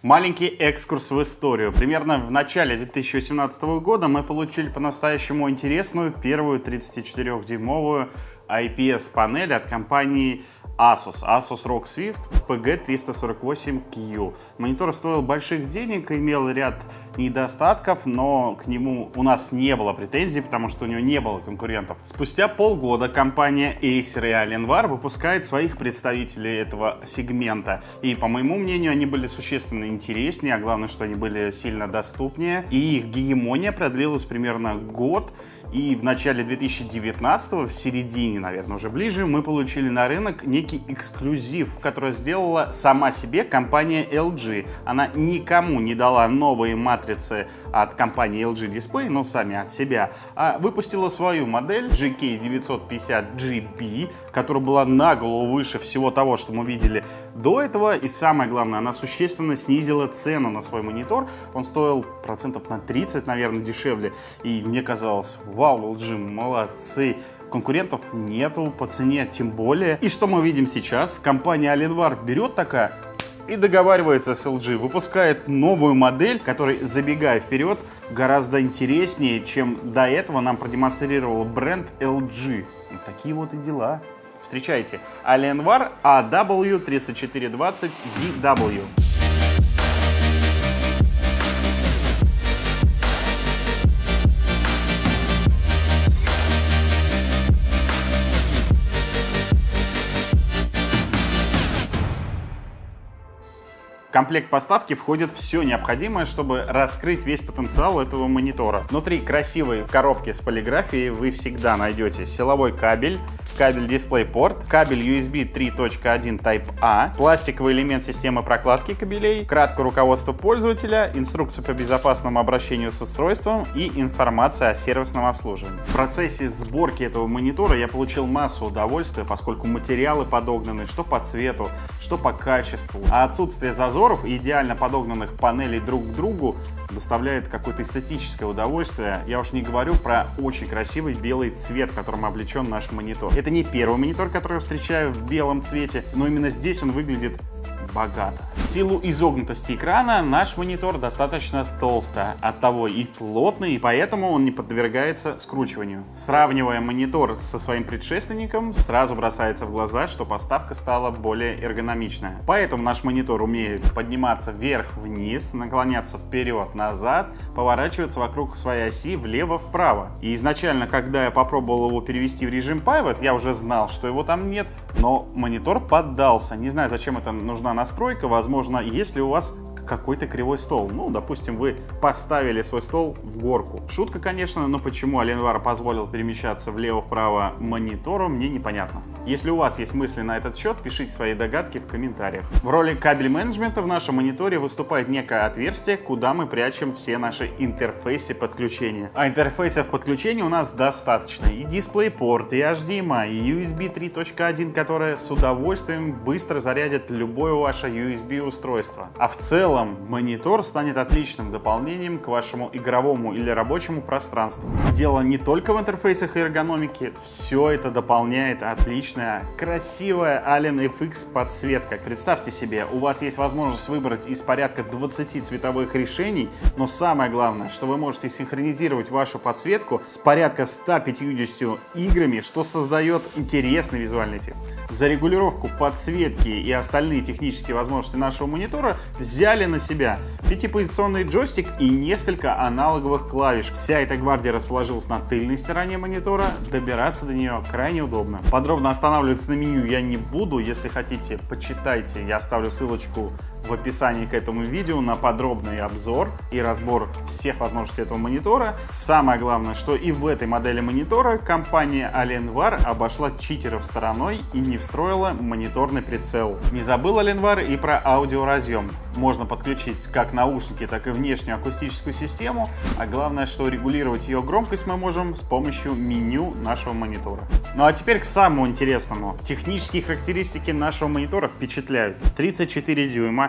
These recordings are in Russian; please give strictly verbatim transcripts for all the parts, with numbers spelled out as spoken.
Маленький экскурс в историю. Примерно в начале две тысячи восемнадцатого года мы получили по-настоящему интересную первую тридцатичетырёхдюймовую ай пи эс-панель от компании Asus. Asus ROG Swift пи джи триста сорок восемь кью. Монитор стоил больших денег, имел ряд недостатков, но к нему у нас не было претензий, потому что у него не было конкурентов. Спустя полгода компания Acer и Alienware выпускает своих представителей этого сегмента. И, по моему мнению, они были существенно интереснее, а главное, что они были сильно доступнее. И их гегемония продлилась примерно год. И в начале две тысячи девятнадцатого, в середине, наверное, уже ближе, мы получили на рынок некий эксклюзив, который сделала сама себе компания эл джи. Она никому не дала новые матрицы от компании эл джи Display, но сами от себя, а выпустила свою модель джи кей девятьсот пятьдесят джи би, которая была на голову выше всего того, что мы видели до этого. И самое главное, она существенно снизила цену на свой монитор. Он стоил процентов на тридцать, наверное, дешевле. И мне казалось, вау, эл джи, молодцы. Конкурентов нету по цене, тем более. И что мы видим сейчас? Компания Alienware берет такая и договаривается с эл джи, выпускает новую модель, которая, забегая вперед, гораздо интереснее, чем до этого нам продемонстрировал бренд эл джи. Вот такие вот и дела. Встречайте, Alienware эй дабл ю тридцать четыре двадцать ди дабл ю. В комплект поставки входит все необходимое, чтобы раскрыть весь потенциал этого монитора. Внутри красивой коробки с полиграфией вы всегда найдете силовой кабель, кабель DisplayPort, кабель ю эс би три точка один Type-A, пластиковый элемент системы прокладки кабелей, краткое руководство пользователя, инструкцию по безопасному обращению с устройством и информация о сервисном обслуживании. В процессе сборки этого монитора я получил массу удовольствия, поскольку материалы подогнаны что по цвету, что по качеству, а отсутствие зазоров и идеально подогнанных панелей друг к другу доставляет какое-то эстетическое удовольствие. Я уж не говорю про очень красивый белый цвет, которым облечен наш монитор. Это не первый монитор, который я встречаю в белом цвете, но именно здесь он выглядит богато. В силу изогнутости экрана наш монитор достаточно толстый, оттого и плотный, и поэтому он не подвергается скручиванию. Сравнивая монитор со своим предшественником, сразу бросается в глаза, что поставка стала более эргономичная. Поэтому наш монитор умеет подниматься вверх-вниз, наклоняться вперед-назад, поворачиваться вокруг своей оси влево-вправо. И изначально, когда я попробовал его перевести в режим Pivot, я уже знал, что его там нет, но монитор поддался. Не знаю, зачем это нужна настройка. Возможно, если у вас какой-то кривой стол. Ну, допустим, вы поставили свой стол в горку. Шутка, конечно, но почему Alienware позволил перемещаться влево-вправо монитору, мне непонятно. Если у вас есть мысли на этот счет, пишите свои догадки в комментариях. В роли кабель менеджмента в нашем мониторе выступает некое отверстие, куда мы прячем все наши интерфейсы подключения. А интерфейсов подключения у нас достаточно. И DisplayPort, и эйч ди эм ай, и ю эс би три точка один, которая с удовольствием быстро зарядит любое ваше ю эс би устройство. А в целом монитор станет отличным дополнением к вашему игровому или рабочему пространству. Дело не только в интерфейсах и эргономике, все это дополняет отличная, красивая Allen эф икс подсветка. Представьте себе, у вас есть возможность выбрать из порядка двадцати цветовых решений, но самое главное, что вы можете синхронизировать вашу подсветку с порядка ста пятьюдесятью играми, что создает интересный визуальный эффект. За регулировку подсветки и остальные технические возможности нашего монитора взяли на себя пятипозиционный джойстик и несколько аналоговых клавиш. Вся эта гвардия расположилась на тыльной стороне монитора, добираться до нее крайне удобно. Подробно останавливаться на меню я не буду, если хотите, почитайте, я оставлю ссылочку в описании к этому видео на подробный обзор и разбор всех возможностей этого монитора. Самое главное, что и в этой модели монитора компания Alienware обошла читеров стороной и не встроила мониторный прицел. Не забыл Alienware и про аудиоразъем. Можно подключить как наушники, так и внешнюю акустическую систему, а главное, что регулировать ее громкость мы можем с помощью меню нашего монитора. Ну а теперь к самому интересному. Технические характеристики нашего монитора впечатляют. тридцать четыре дюйма,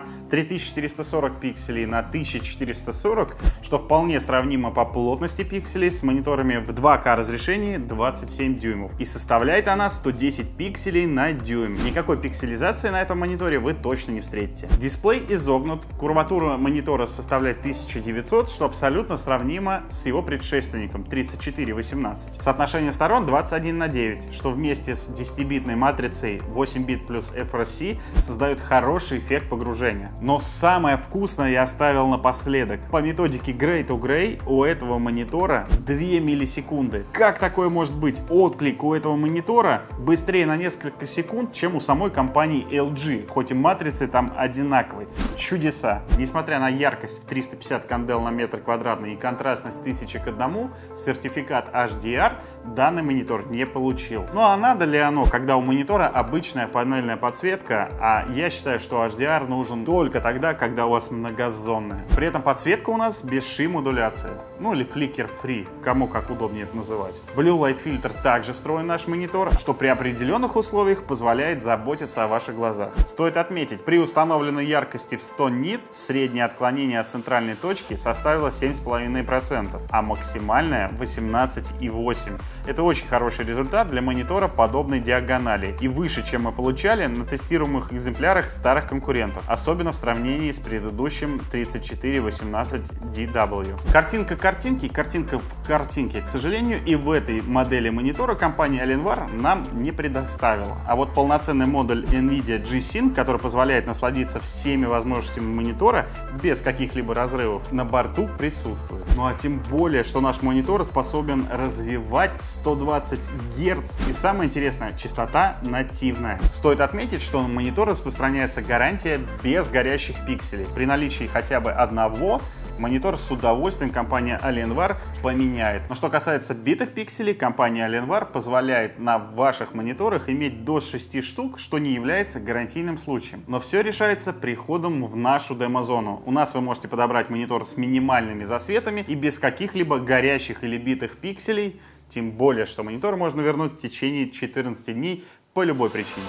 три тысячи четыреста сорок пикселей на тысяча четыреста сорок, что вполне сравнимо по плотности пикселей с мониторами в два ка разрешении двадцать семь дюймов. И составляет она сто десять пикселей на дюйм. Никакой пикселизации на этом мониторе вы точно не встретите. Дисплей изогнут, курватура монитора составляет тысяча девятьсот, что абсолютно сравнимо с его предшественником тридцать четыре восемнадцать. Соотношение сторон двадцать один на девять, что вместе с десятибитной матрицей восемь бит плюс эф эр си создает хороший эффект погружения. Но самое вкусное я оставил напоследок. По методике Gray to Gray у этого монитора две миллисекунды. Как такое может быть? Отклик у этого монитора быстрее на несколько секунд, чем у самой компании эл джи, хоть и матрицы там одинаковые. Чудеса. Несмотря на яркость в триста пятьдесят кандел на метр квадратный и контрастность тысяча к одному, сертификат эйч ди ар данный монитор не получил. Ну а надо ли оно, когда у монитора обычная панельная подсветка, а я считаю, что эйч ди ар нужен только тогда, когда у вас многозонная. При этом подсветка у нас без шим-модуляции, ну или flicker-free, кому как удобнее это называть. Blue Light фильтр также встроен в наш монитор, что при определенных условиях позволяет заботиться о ваших глазах. Стоит отметить, при установленной яркости в сто нит среднее отклонение от центральной точки составило семь и пять десятых процента, а максимальное восемнадцать и восемь десятых процента. Это очень хороший результат для монитора подобной диагонали и выше, чем мы получали на тестируемых экземплярах старых конкурентов, особенно в сравнении с предыдущим тридцать четыре восемнадцать ди дабл ю. Картинка картинки, картинка в картинке, к сожалению, и в этой модели монитора компания Alienware нам не предоставила. А вот полноценный модуль NVIDIA G-Sync, который позволяет насладиться всеми возможностями монитора без каких-либо разрывов, на борту присутствует. Ну а тем более, что наш монитор способен развивать сто двадцать герц. И самое интересное, частота нативная. Стоит отметить, что на монитор распространяется гарантия без горящих пикселей. При наличии хотя бы одного монитор с удовольствием компания Alienware поменяет. Но что касается битых пикселей, компания Alienware позволяет на ваших мониторах иметь до шести штук, что не является гарантийным случаем. Но все решается приходом в нашу демо-зону. У нас вы можете подобрать монитор с минимальными засветами и без каких-либо горящих или битых пикселей, тем более, что монитор можно вернуть в течение четырнадцати дней по любой причине.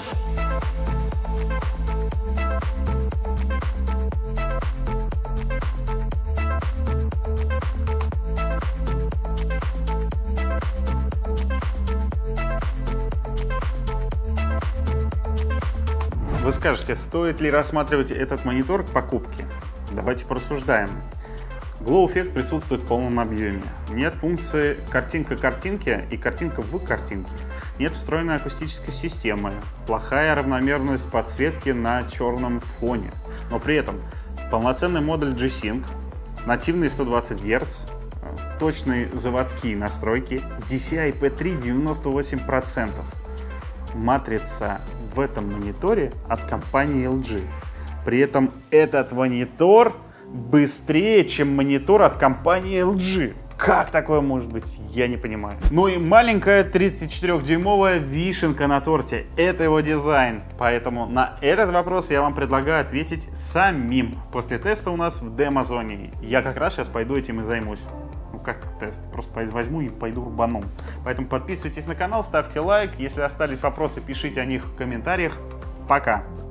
Вы скажете, стоит ли рассматривать этот монитор к покупке? Давайте порассуждаем. Glow эффект присутствует в полном объеме. Нет функции картинка картинки и картинка в картинке. Нет встроенной акустической системы. Плохая равномерность подсветки на черном фоне. Но при этом полноценный модуль G-Sync, нативные сто двадцать герц, точные заводские настройки, ди си ай пи три девяносто восемь процентов. Матрица в этом мониторе от компании эл джи. При этом этот монитор быстрее, чем монитор от компании эл джи. Как такое может быть? Я не понимаю. Ну и маленькая тридцатичетырёхдюймовая вишенка на торте. Это его дизайн. Поэтому на этот вопрос я вам предлагаю ответить самим. После теста у нас в демо-зоне. Я как раз сейчас пойду этим и займусь. Ну как тест? Просто возьму и пойду рубану. Поэтому подписывайтесь на канал, ставьте лайк. Если остались вопросы, пишите о них в комментариях. Пока!